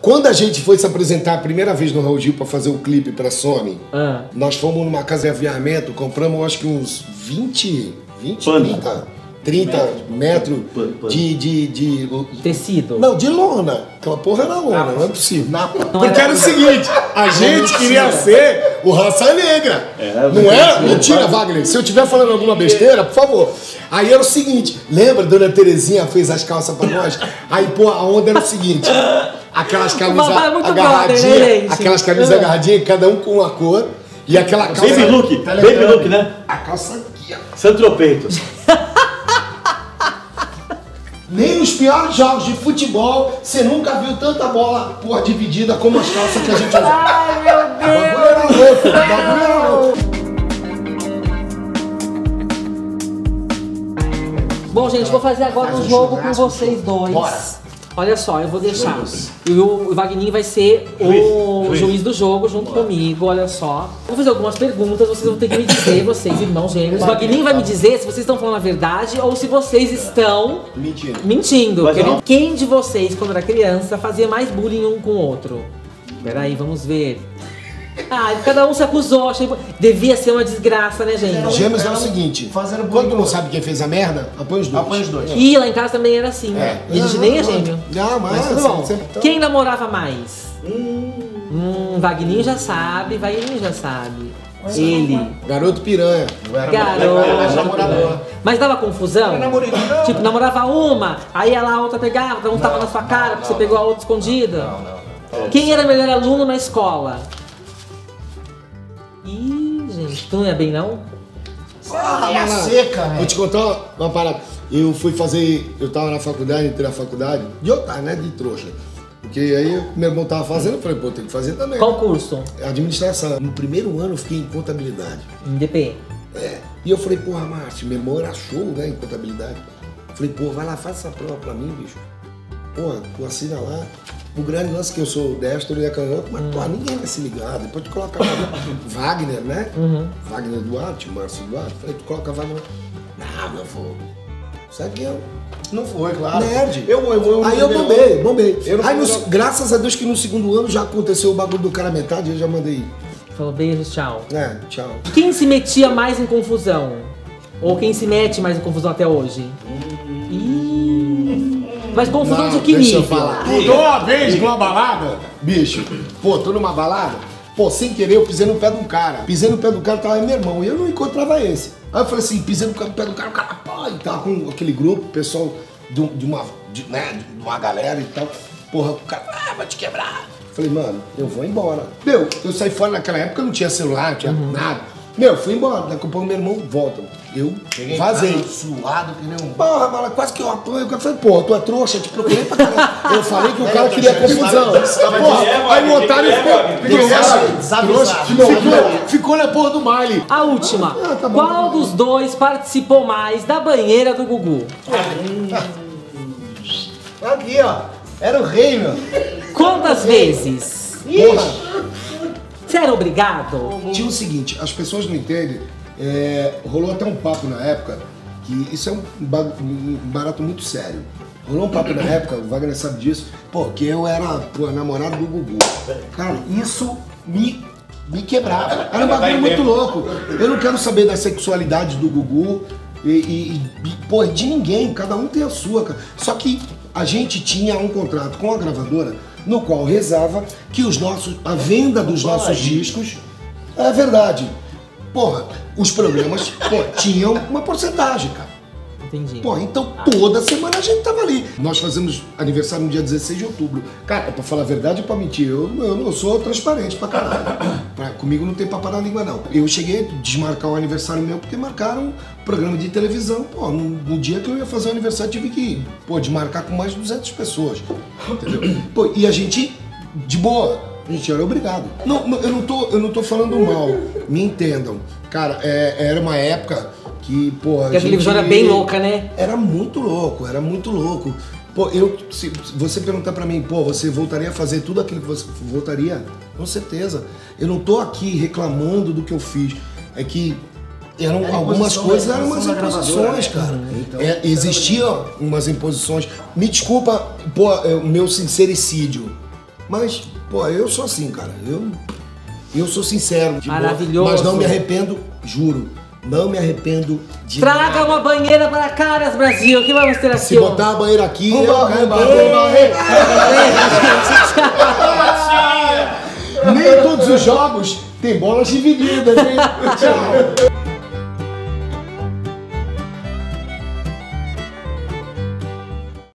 Quando a gente foi se apresentar a primeira vez no Raul Gil pra fazer o clipe pra Sony, nós fomos numa casa de aviamento, compramos acho que uns 30 metros de tecido. Não, de lona. Aquela porra era lona, não é possível. Porque era o seguinte, a gente queria ser o Raça Negra. Não é? Mentira, Wagner. Se eu estiver falando alguma besteira, por favor. Aí era o seguinte, lembra, Dona Terezinha fez as calças pra nós? Aí, pô, a onda era o seguinte, aquelas camisas agarradinhas, cada um com uma cor, e aquela calça... Baby look, né? A calça aqui, ó. Santropeito. Nem nos piores jogos de futebol, você nunca viu tanta bola, porra, dividida como as calças que a gente usa. Ai, meu Deus! O bagulho era louco, o bagulho era louco. Bom, gente, vou fazer agora um jogo com vocês dois. Bora. Olha só, eu vou deixar. O Wagninho vai ser o juiz do jogo junto comigo, olha só. Vou fazer algumas perguntas, vocês vão ter que me dizer, vocês, irmãos gêmeos. O Wagninho vai me dizer se vocês estão falando a verdade ou se vocês estão mentindo. Quem de vocês, quando era criança, fazia mais bullying um com o outro? Peraí, vamos ver. Ah, cada um se acusou, achei... Devia ser uma desgraça, né, gente? Gêmeos é o seguinte, quando não sabe quem fez a merda, apanha os dois. E lá em casa também era assim, né? E a gente nem é gêmeo. Não, mas tudo bom. Quem namorava mais? Wagninho já sabe, Ele. Garoto piranha. Garoto. Mas dava confusão? Tipo, namorava uma, aí a outra pegava, dava um tapa na sua cara porque você pegou a outra escondida? Não. Quem era o melhor aluno na escola? Ih, gente, tu não é bem não? Seca, velho. Vou te contar uma parada. Eu tava na faculdade, entrei na faculdade, de otário, né? De trouxa. Porque aí meu irmão tava fazendo, eu falei, pô, tem que fazer também. Qual curso? Administração. No primeiro ano eu fiquei em contabilidade. Em DP? E eu falei, porra, Márcio, meu irmão era show, né, em contabilidade. Eu falei, pô, vai lá, faz essa prova pra mim, bicho. Porra, tu assina lá. O grande lance que eu sou destro e canhoto, mas pô, ninguém vai se ligar. Depois tu coloca Wagner, né? Wagner Duarte, Márcio Duarte. Falei, tu coloca Wagner. Não vou. Sabe que eu? Não foi, claro. Nerd. Aí eu bombei. Graças a Deus que no segundo ano já aconteceu o bagulho do cara metade, eu já mandei. Falou beijo, tchau. Tchau. Quem se metia mais em confusão? Ou quem se mete mais em confusão até hoje? Mas confusão de que nível? Deixa eu falar. Mudou uma vez numa balada, bicho. Pô, tô numa balada, pô, sem querer eu pisei no pé de um cara. Pisei no pé do cara, tava meu irmão, e eu não encontrava esse. Aí eu falei assim, pisei no pé do cara, o cara, pô, e tava com aquele grupo, pessoal de uma galera e tal. Porra, o cara, vai te quebrar. Falei, mano, eu vou embora. Meu, eu saí fora naquela época, não tinha celular, não tinha nada. Meu, fui embora, daqui a pouco meu irmão volta. Eu vazei. Suado que nem um... Porra, mano, quase que eu apanho. Eu falei, porra, tu é trouxa, eu te procurei pra caralho. Eu falei que o cara queria confusão. Porra, aí o otário ficou na porra do baile. A última. Qual dos dois participou mais da banheira do Gugu? Aqui, ó. Era o rei, meu. Quantas vezes? Porra. Você era obrigado? Tinha o seguinte, as pessoas não entendem, rolou até um papo na época, que isso é um barato muito sério. Rolou um papo na época, o Wagner sabe disso, pô, que eu era namorado do Gugu. Cara, isso me quebrava. Era um bagulho muito louco. Eu não quero saber da sexualidade do Gugu pô, de ninguém, cada um tem a sua, cara. Só que a gente tinha um contrato com a gravadora no qual rezava que a venda dos nossos discos é verdade. Porra, os programas tinham uma porcentagem, cara. Entendi. Pô, então toda semana a gente tava ali. Nós fazemos aniversário no dia 16 de outubro. Cara, pra falar a verdade e pra mentir, eu não sou transparente pra caralho. Comigo não tem papo na língua, não. Eu cheguei a desmarcar o aniversário meu porque marcaram um programa de televisão. Pô, no dia que eu ia fazer o aniversário tive que, desmarcar com mais de 200 pessoas. Entendeu? Pô, e a gente, de boa, a gente era obrigado. Eu não tô falando mal, me entendam. Cara, era uma época que, pô, a televisão era bem louca, né? Era muito louco. Pô, se você perguntar pra mim, pô, você voltaria a fazer tudo aquilo que você voltaria? Com certeza. Eu não tô aqui reclamando do que eu fiz. É que algumas coisas eram umas imposições, cara. Então, existiam umas imposições. Me desculpa, pô, o meu sincericídio. Mas, pô, eu sou assim, cara. Eu sou sincero. De Maravilhoso. Boa, mas não me arrependo, juro. Não me arrependo de Traga nada. uma banheira para Caras Brasil. O que vamos ter aqui? Se botar a banheira aqui, eu caio Nem todos os jogos tem bolas divididas, hein? Tchau.